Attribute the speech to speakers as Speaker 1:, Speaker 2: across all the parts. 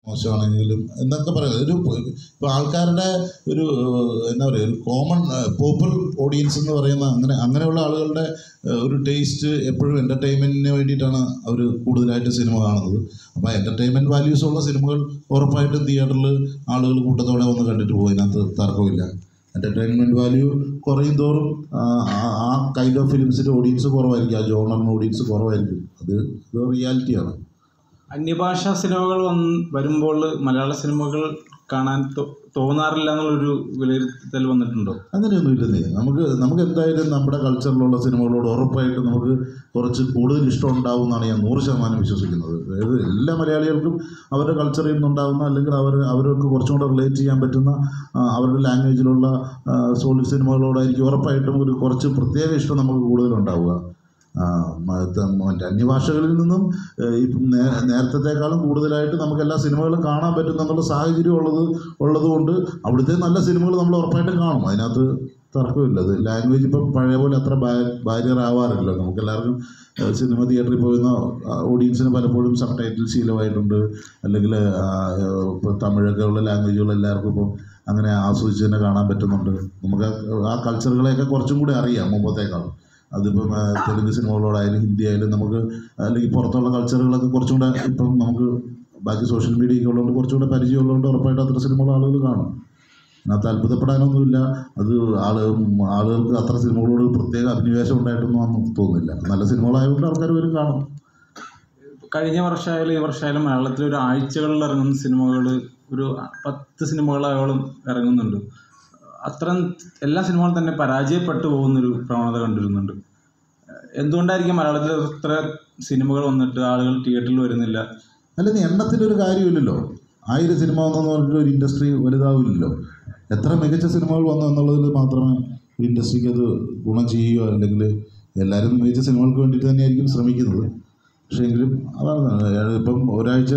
Speaker 1: മോശമാണെങ്കിലും എന്നൊക്കെ പറയുന്നത് ഇപ്പോൾ ആൾക്കാരുടെ ഒരു എന്താ പറയുക ഒരു കോമൺ പോപ്പുലർ ഓഡിയൻസ് എന്ന് പറയുന്ന അങ്ങനെയുള്ള ആളുകളുടെ ഒരു ടേസ്റ്റ് എപ്പോഴും എൻ്റർടൈൻമെൻറ്റിന് വേണ്ടിയിട്ടാണ് അവർ കൂടുതലായിട്ട് സിനിമ കാണുന്നത്. അപ്പോൾ എൻ്റർടൈൻമെൻറ്റ് വാല്യൂസ് ഉള്ള സിനിമകൾ ഉറപ്പായിട്ടും തിയേറ്ററിൽ ആളുകൾ കൂട്ടത്തോടെ വന്ന് കണ്ടിട്ട് പോകും. അതിനകത്ത് തർക്കമില്ല. എൻ്റർടൈൻമെൻറ്റ് വാല്യൂ കുറയും തോറും ആ കൈൻഡ് ഓഫ് ഫിലിംസിൻ്റെ ഓഡിയൻസ് കുറവായിരിക്കും, ആ ജോണറിന് ഓഡിയൻസ് കുറവായിരിക്കും. അത് റിയാലിറ്റിയാണ്.
Speaker 2: അന്യഭാഷാ സിനിമകൾ വരുമ്പോൾ മലയാള സിനിമകൾ കാണാൻ തോന്നാറില്ല എന്നുള്ളൊരു വിലയിരുത്തൽ വന്നിട്ടുണ്ടോ?
Speaker 1: അങ്ങനെയൊന്നും ഇല്ലെന്നേ. നമുക്ക് എന്തായാലും നമ്മുടെ കൾച്ചറിലുള്ള സിനിമകളോട് ഉറപ്പായിട്ട് നമുക്ക് കുറച്ച് കൂടുതൽ ഇഷ്ടം ഉണ്ടാവും എന്നാണ് ഞാൻ 100% വിശ്വസിക്കുന്നത്. അതായത് എല്ലാ മലയാളികൾക്കും അവരുടെ കൾച്ചറിൽ നിന്നുണ്ടാകുന്ന അല്ലെങ്കിൽ അവർക്ക് കുറച്ചും കൂടെ റിലേറ്റ് ചെയ്യാൻ പറ്റുന്ന അവരുടെ ലാംഗ്വേജിലുള്ള സോളിഡ് സിനിമകളോടായിരിക്കും ഉറപ്പായിട്ടും ഒരു കുറച്ച് പ്രത്യേക ഇഷ്ടം നമുക്ക് കൂടുതലുണ്ടാവുക. അന്യഭാഷകളിൽ നിന്നും നേരത്തേക്കാളും കൂടുതലായിട്ട് നമുക്ക് എല്ലാ സിനിമകളും കാണാൻ പറ്റുന്നുള്ള സാഹചര്യം ഉള്ളതുകൊണ്ട് അവിടുത്തെ നല്ല സിനിമകൾ നമ്മൾ ഉറപ്പായിട്ടും കാണും. അതിനകത്ത് തർക്കമില്ല. അത് ലാംഗ്വേജ് ഇപ്പം പഴയ പോലെ അത്ര ബാരിയർ ആവാറില്ല. നമുക്കെല്ലാവർക്കും സിനിമ തിയേറ്ററിൽ പോയിരുന്ന ഓഡിയൻസിന് പലപ്പോഴും സബ് ടൈറ്റിൽ ശീലമായിട്ടുണ്ട്. അല്ലെങ്കിൽ ഇപ്പോൾ തമിഴൊക്കെ ഉള്ള ലാംഗ്വേജുകൾ എല്ലാവർക്കും ഇപ്പോൾ അങ്ങനെ ആസ്വദിച്ച് തന്നെ കാണാൻ പറ്റുന്നുണ്ട്. നമുക്ക് ആ കൾച്ചറുകളെയൊക്കെ കുറച്ചും കൂടി അറിയാം മുമ്പത്തേക്കാളും. അതിപ്പം തെലുങ്ക് സിനിമകളോടായാലും ഹിന്ദി ആയാലും നമുക്ക് അല്ലെങ്കിൽ പുറത്തുള്ള കൾച്ചറുകളൊക്കെ കുറച്ചും കൂടെ ഇപ്പം നമുക്ക് ബാക്കി സോഷ്യൽ മീഡിയയൊക്കെ ഉള്ളതുകൊണ്ട് കുറച്ചും കൂടെ പരിചയമുള്ളതുകൊണ്ട് ഉറപ്പായിട്ട് അത്ര സിനിമകൾ ആളുകൾ കാണും. അതിനകത്ത് അത്ഭുതപ്പെടാനൊന്നുമില്ല. അത് ആളുകൾക്ക് അത്ര സിനിമകളോട് പ്രത്യേക അഭിനിവേശം ഉണ്ടായിട്ടൊന്നും തോന്നുന്നില്ല. നല്ല സിനിമകളായതുകൊണ്ട് ആൾക്കാർ വരും കാണും.
Speaker 2: കഴിഞ്ഞ വർഷമായാലും ഈ വർഷമായാലും മലയാളത്തിൽ ഒരു ആഴ്ചകളിൽ ഇറങ്ങുന്ന സിനിമകൾ ഒരു 10 സിനിമകളായോളം ഇറങ്ങുന്നുണ്ട്. അത്തരം എല്ലാ സിനിമകളും തന്നെ പരാജയപ്പെട്ടു പോകുന്നൊരു പ്രവണത കണ്ടിരുന്നുണ്ട്. എന്തുകൊണ്ടായിരിക്കും മലയാളത്തിൽ അത്ര സിനിമകൾ വന്നിട്ട് ആളുകൾ തിയേറ്ററിൽ വരുന്നില്ല?
Speaker 1: അല്ലെങ്കിൽ എണ്ണത്തിലൊരു കാര്യമില്ലല്ലോ. 1000 സിനിമ വന്നെന്ന് പറഞ്ഞിട്ട് ഒരു ഇൻഡസ്ട്രി വലുതാവില്ലല്ലോ. എത്ര മികച്ച സിനിമകൾ വന്നു എന്നുള്ളതിൽ മാത്രമേ ഇൻഡസ്ട്രിക്ക് അത് ഗുണം ചെയ്യുകയോ അല്ലെങ്കിൽ എല്ലാവരും മികച്ച സിനിമകൾക്ക് വേണ്ടിയിട്ട് തന്നെയായിരിക്കും ശ്രമിക്കുന്നത്. പക്ഷേ എങ്കിലും അതാണ് ഇപ്പം ഒരാഴ്ച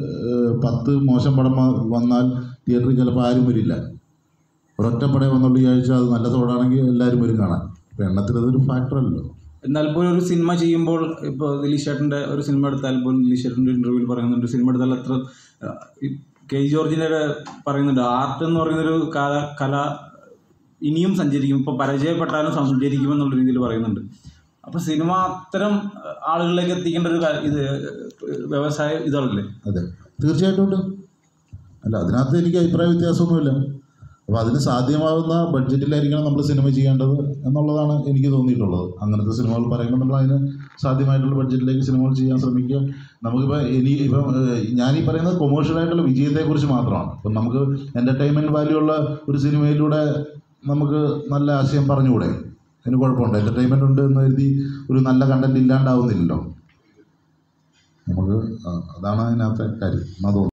Speaker 1: 10 മോശം പടം വന്നാൽ തിയേറ്ററിൽ ചിലപ്പോൾ ആരും വരില്ല. ഒരൊറ്റപ്പടം വന്നുള്ള ഈ ആഴ്ച അത് നല്ല തോടാണെങ്കിൽ എല്ലാവരും വരും കാണാൻ. ഇപ്പം എണ്ണത്തിലതൊരു ഫാക്ടറല്ലോ.
Speaker 2: എന്നാൽ പോലും ഒരു സിനിമ ചെയ്യുമ്പോൾ ഇപ്പോൾ ദിലീഷ് ചേട്ടൻ്റെ ഒരു സിനിമ എടുത്താൽ പോലും ദിലീഷ് ചേട്ടൻ്റെ ഇൻ്റർവ്യൂവിൽ പറയുന്നുണ്ട്, സിനിമ എടുത്താൽ അത്ര കെ ജോർജിനൊക്കെ പറയുന്നുണ്ട്, ആർട്ട് എന്ന് പറയുന്നൊരു കല ഇനിയും സഞ്ചരിക്കും, ഇപ്പോൾ പരാജയപ്പെട്ടാലും സഞ്ചരിക്കുമെന്നുള്ള രീതിയിൽ പറയുന്നുണ്ട്. അപ്പോൾ സിനിമ അത്തരം ആളുകളിലേക്ക് എത്തിക്കേണ്ട ഒരു വ്യവസായം ഇതല്ലേ?
Speaker 1: അതെ, തീർച്ചയായിട്ടും ഉണ്ട്. അല്ല, അതിനകത്ത് എനിക്ക് അഭിപ്രായ വ്യത്യാസമൊന്നുമില്ല. അപ്പോൾ അതിന് സാധ്യമാകുന്ന ബഡ്ജറ്റിലായിരിക്കണം നമ്മൾ സിനിമ ചെയ്യേണ്ടത് എന്നുള്ളതാണ് എനിക്ക് തോന്നിയിട്ടുള്ളത്. അങ്ങനത്തെ സിനിമകൾ പറയുമ്പോൾ നമ്മൾ അതിന് സാധ്യമായിട്ടുള്ള ബഡ്ജറ്റിലേക്ക് സിനിമകൾ ചെയ്യാൻ ശ്രമിക്കുക. നമുക്കിപ്പോൾ ഞാനീ പറയുന്നത് കൊമേഴ്ഷ്യലായിട്ടുള്ള വിജയത്തെക്കുറിച്ച് മാത്രമാണ്. ഇപ്പം നമുക്ക് എൻ്റർടൈൻമെൻറ്റ് വാല്യൂ ഉള്ള ഒരു സിനിമയിലൂടെ നമുക്ക് നല്ല ആശയം പറഞ്ഞുകൂടെ? അതിന് കുഴപ്പമുണ്ട്. എൻ്റർടൈൻമെൻറ്റ് ഉണ്ട് എന്ന് കരുതി ഒരു നല്ല കണ്ടൻറ് ഇല്ലാണ്ടാവുന്നില്ലല്ലോ നമുക്ക്. അതാണ് അതിനകത്തെ കാര്യം.